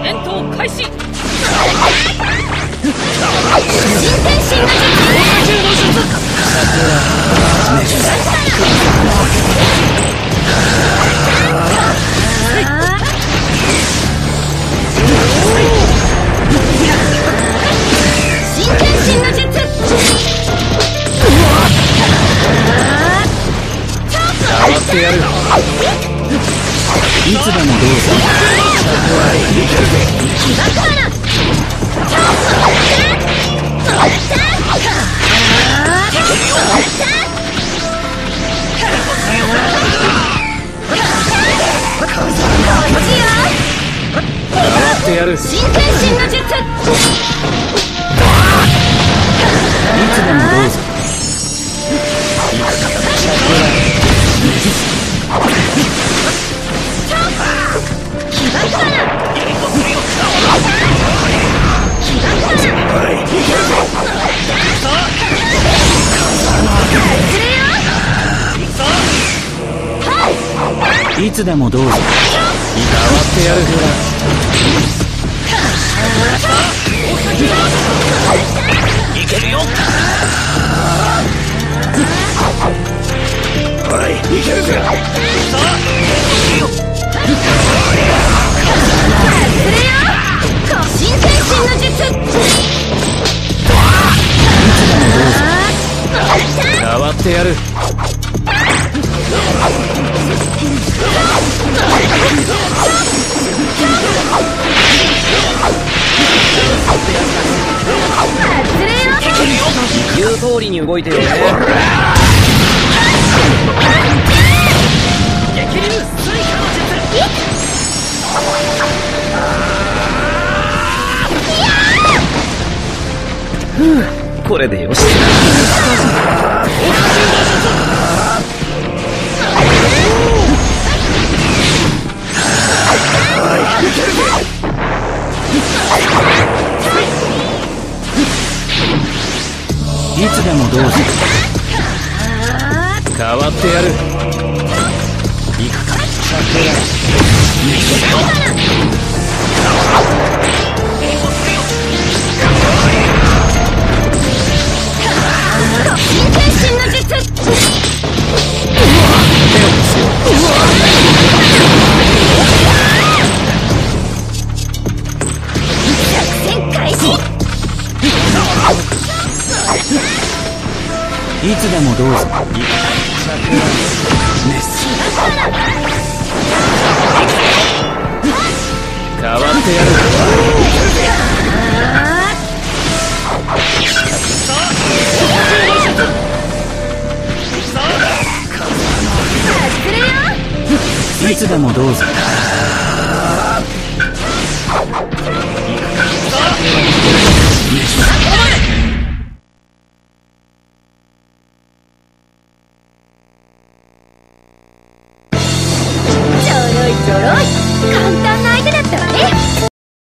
戦闘開始。 新天神の術。新天神の術。 変わってやる。いつでもどうぞ。 気がかな。 ってやる。 新天神の術。いつでもどうぞ。 気がかな。 いつでもどうぞ。変わってやる。 いけるよ。 おい、いけるぜ。 新天神の術。いつでもどうぞ。変わってやる。 言う通りに動いてよね。激流スイカの術。これでよし。 いつでもどうぞ。変わってやる。いくか。 新天神の術。作戦開始。 いつでもどうぞ。変わってやる。いつでもどうぞ。 ちょろいちょろい。簡単